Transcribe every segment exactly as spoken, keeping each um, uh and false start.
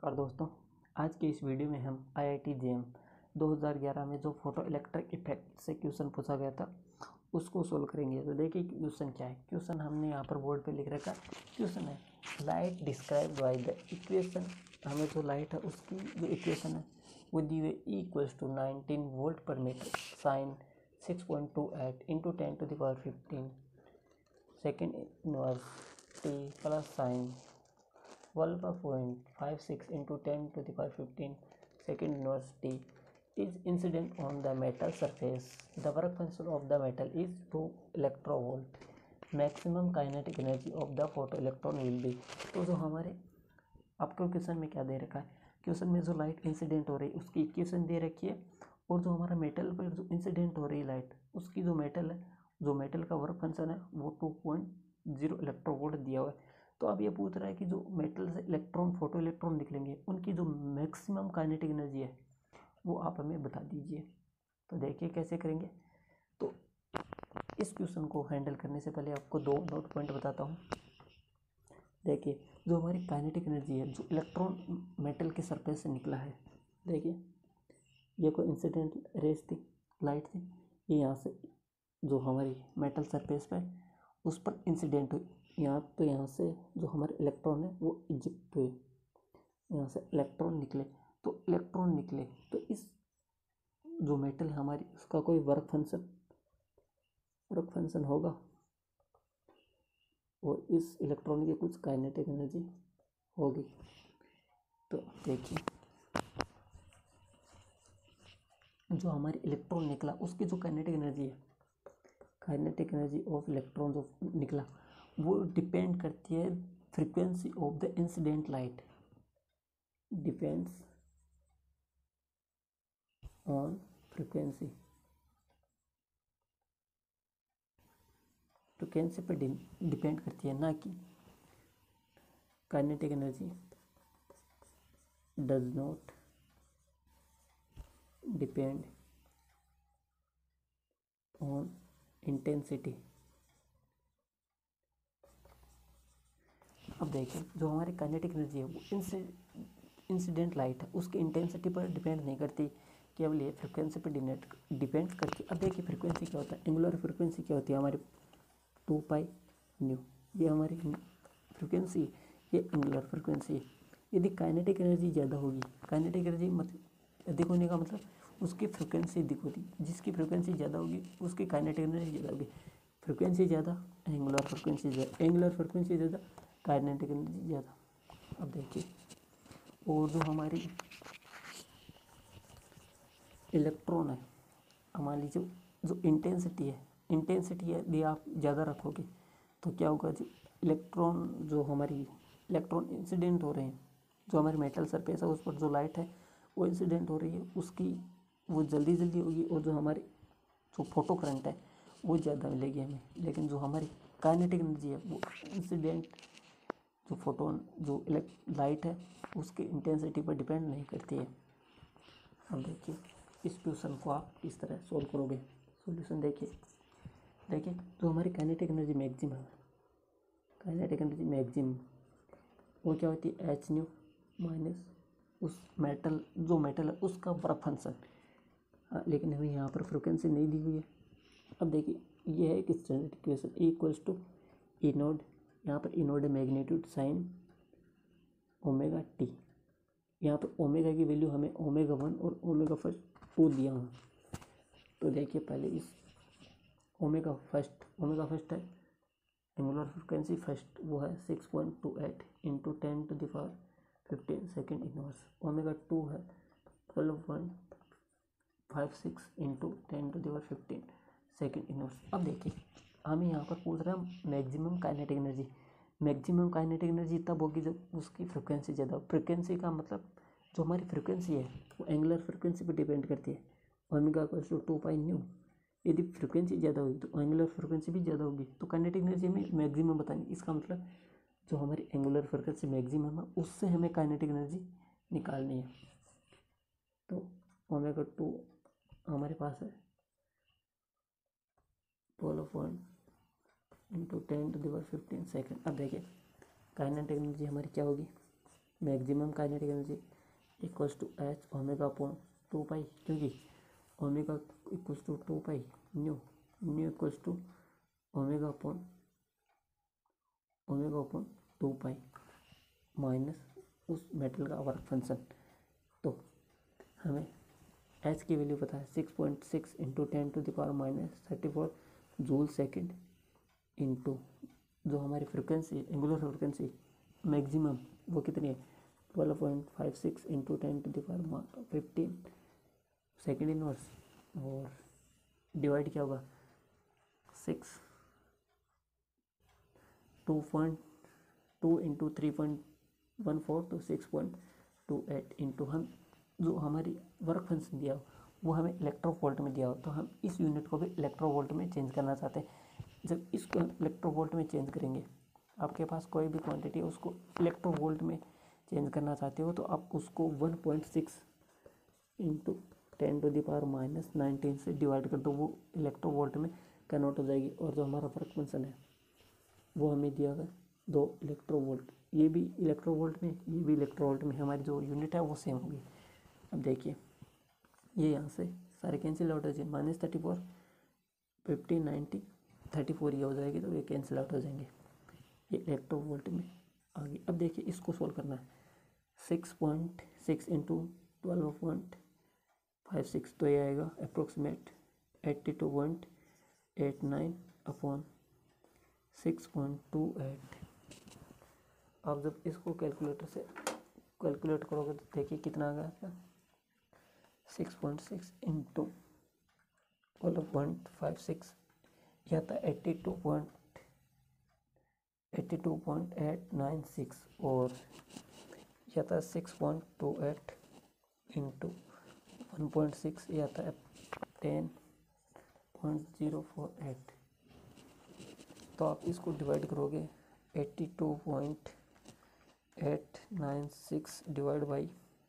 नमस्कार दोस्तों, आज के इस वीडियो में हम आई I T J E M दो हज़ार ग्यारह में जो फोटो इलेक्ट्रिक इफेक्ट से क्वेश्चन पूछा गया था उसको सोल्व करेंगे। तो देखिए क्वेश्चन क्या है। क्वेश्चन हमने यहाँ पर बोर्ड पे लिख रखा है। क्वेश्चन है light describe by the equation. हमें जो लाइट है उसकी जो इक्वेशन है वो दी हुई इक्वल्स टू नाइनटीन वोल्ट पर meter sine six point two eight into ten to the power fifteen second inverse t plus sine twelve point five six into ten to the power fifteen second inverse t is incident on the metal surface. The work function of the metal is two electrovolt. Maximum kinetic energy of the photoelectron will be. तो जो हमारे आपको question में क्या दे रखा है, question में जो लाइट इंसिडेंट हो रही है उसकी इक्वेशन दे रखी है और जो हमारा मेटल पर जो इंसिडेंट हो रही है लाइट उसकी जो मेटल है जो मेटल का वर्क फंक्शन है वो टू पॉइंट जीरो इलेक्ट्रोवोल्ट दिया हुआ है। तो अब ये पूछ रहा है कि जो मेटल से इलेक्ट्रॉन फोटो इलेक्ट्रॉन निकलेंगे उनकी जो मैक्सिमम काइनेटिक एनर्जी है वो आप हमें बता दीजिए। तो देखिए कैसे करेंगे। तो इस क्वेश्चन को हैंडल करने से पहले आपको दो नोट पॉइंट बताता हूँ। देखिए जो हमारी काइनेटिक एनर्जी है जो इलेक्ट्रॉन मेटल के सरफेस से निकला है, देखिए ये कोई इंसिडेंट रेस थी, लाइट थी, ये यहाँ से जो हमारी मेटल सरफेस पे उस पर इंसिडेंट हुई। यहाँ तो यहाँ से जो हमारे इलेक्ट्रॉन है वो इजेक्ट हुए, यहाँ से इलेक्ट्रॉन निकले। तो इलेक्ट्रॉन निकले तो इस जो मेटल है हमारी उसका कोई वर्क फंक्शन वर्क फंक्शन होगा और इस इलेक्ट्रॉन की कुछ काइनेटिक एनर्जी होगी। तो देखिए जो हमारी इलेक्ट्रॉन निकला उसकी जो काइनेटिक एनर्जी है, काइनेटिक एनर्जी ऑफ इलेक्ट्रॉन जो निकला वो डिपेंड करती है frequency of the incident light, depends on frequency frequency पर डिपेंड करती है, ना कि kinetic energy does not depend on intensity. अब देखिए जो हमारी काइनेटिक एनर्जी है वो इंसिडेंट लाइट है उसकी इंटेंसिटी पर डिपेंड नहीं करती, केवल ये फ्रिक्वेंसी पर डिपेंड करती है। अब देखिए फ्रिक्वेंसी क्या होता है, एंगुलर फ्रिक्वेंसी क्या होती है हमारी टू पाई न्यू, ये हमारी फ्रिक्वेंसी, ये एंगुलर फ्रिक्वेंसी है। यदि काइनेटिक एनर्जी ज़्यादा होगी, काइनेटिक एनर्जी मतलब अधिक होने का मतलब उसकी फ्रिक्वेंसी अधिक होती, जिसकी फ्रिक्वेंसी ज़्यादा होगी उसकी काइनेटिक एनर्जी ज़्यादा होगी। फ्रिक्वेंसी ज़्यादा एंगुलर फ्रिक्वेंसी ज़्यादा, एंगुलर फ्रिक्वेंसी ज़्यादा काइनेटिक एनर्जी ज़्यादा। अब देखिए और जो हमारी इलेक्ट्रॉन है हमारी जो जो इंटेंसिटी है, इंटेंसिटी यदि आप ज़्यादा रखोगे तो क्या होगा, जो इलेक्ट्रॉन जो हमारी इलेक्ट्रॉन इंसिडेंट हो रहे हैं जो हमारे मेटल सरफेस है उस पर जो लाइट है वो इंसिडेंट हो रही है उसकी वो जल्दी जल्दी होगी और जो हमारी जो फोटो करंट है वो ज़्यादा मिलेगी हमें। लेकिन जो हमारी काइनेटिक एनर्जी है वो इंसिडेंट जो फोटोन जो लाइट है उसकी इंटेंसिटी पर डिपेंड नहीं करती है। अब देखिए इस क्वेश्चन को आप किस तरह सोल्व करोगे। सॉल्यूशन देखिए देखिए जो हमारी काइनेटिक एनर्जी मैक्सिमम है, काइनेटिक एनर्जी मैक्सिमम वो क्या होती है, एच न्यू माइनस उस मेटल जो मेटल है उसका वर्क फंक्शन। हाँ, लेकिन हमें यहाँ पर फ्रिक्वेंसी नहीं दी हुई है। अब देखिए ये है एक standard equation E equals to E naught, यहाँ पर ई नोड है मैग्नीट्यूड साइन ओमेगा टी, यहाँ पर ओमेगा की वैल्यू हमें ओमेगा वन और ओमेगा फर्स्ट टू दिया हुआ। तो देखिए पहले इस ओमेगा फर्स्ट ओमेगा फर्स्ट है एंगुलर फ्रिक्वेंसी फर्स्ट वो है six point two eight into ten to the power fifteen second inverse, omega two है twelve point five six into ten to the power fifteen second inverse. अब देखिए हमें यहाँ पर पूछ रहा है maximum kinetic energy. Maximum kinetic energy तब होगी जब उसकी फ्रिक्वेंसी ज़्यादा। फ्रिक्वेंसी का मतलब जो हमारी फ्रिक्वेंसी है वो एंगुलर फ्रिक्वेंसी पर डिपेंड करती है, omega equals to two pi nu. यदि फ्रिक्वेंसी ज़्यादा होगी तो एंगुलर फ्रिक्वेंसी भी ज़्यादा होगी, तो काइनेटिक एनर्जी में मैक्सिमम बताएंगे। इसका मतलब जो हमारी एंगुलर फ्रिक्वेंसी मैक्सिमम है उससे हमें काइनेटिक एनर्जी निकालनी है। तो ओमेगा टू हमारे पास है twelve point into ten to the power fifteen second. अब देखिए काइनेटिक एनर्जी हमारी क्या होगी, maximum kinetic energy equals to h omega upon two pi, क्योंकि omega equals to two pi nu, nu equals to omega upon omega upon two pi minus उस metal का work function. तो हमें h की value पता है six point six into ten to the power minus thirty four joule second into जो हमारी frequency angular frequency maximum वो कितनी है twelve point five six into ten to the power fifteen second inverse, और divide क्या होगा six two point two into three point one four तो six point two eight into हम जो हमारी वर्क फंक्शन दिया हो वो हमें इलेक्ट्रोवोल्ट में दिया हो, तो हम इस यूनिट को भी इलेक्ट्रोवोल्ट में चेंज करना चाहते हैं। जब इसको इलेक्ट्रोवोल्ट में चेंज करेंगे, आपके पास कोई भी क्वांटिटी है उसको इलेक्ट्रोवोल्ट में चेंज करना चाहते हो तो आप उसको one point six into ten to the power minus nineteen से डिवाइड कर दो, वो इलेक्ट्रोवोल्ट में कन्वर्ट हो जाएगी। और जो हमारा वर्क फंक्शन है वो हमें दिया गया दो इलेक्ट्रोवोल्ट, ये भी इलेक्ट्रोवोल्ट में ये भी इलेक्ट्रोवोल्ट में, हमारी जो यूनिट है वो सेम होगी। अब देखिए ये यहाँ से सारे कैंसिल आउट हो जाए, minus thirty four fifteen ninety thirty four ये हो जाएगी तो ये कैंसिल आउट हो जाएंगे, ये इलेक्ट्रोवोल्ट में आ गई। अब देखिए इसको सोल्व करना है, six point six into twelve point five six तो ये आएगा approximate eighty two point eight nine upon six point two eight. अब जब इसको कैलकुलेटर से कैलकुलेट करोगे तो देखिए कितना आ गया, six point six into twelve point five six यह था eighty two point eighty two point eight nine six, और यह था six point two eight into one point six यह था ten point zero four eight. तो आप इसको डिवाइड करोगे eighty two point eight nine six divide by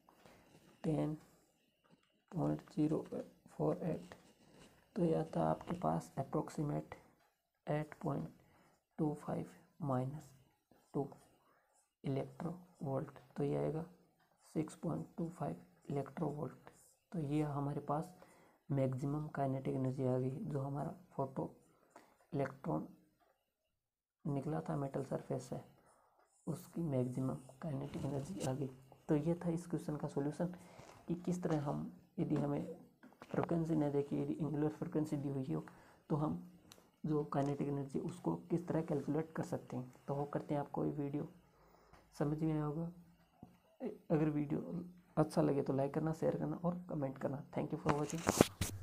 ten point zero four eight, तो यह था आपके पास approximate eight point two five minus two electronvolt, तो ये आएगा six point two five electronvolt. तो ये हमारे पास मैक्सिमम काइनेटिक एनर्जी आ गई, जो हमारा फोटो इलेक्ट्रॉन निकला था मेटल सरफेस से उसकी मैक्सिमम काइनेटिक एनर्जी आ गई। तो ये था इस क्वेश्चन का सॉल्यूशन कि किस तरह हम, यदि हमें फ्रिक्वेंसी न देखिए, यदि एंगुलर फ्रिक्वेंसी दी हुई हो तो हम जो काइनेटिक एनर्जी उसको किस तरह कैलकुलेट कर सकते हैं। तो वो करते हैं आपको ये वीडियो समझ में आया होगा। अगर वीडियो अच्छा लगे तो लाइक करना, शेयर करना और कमेंट करना। Thank you for watching.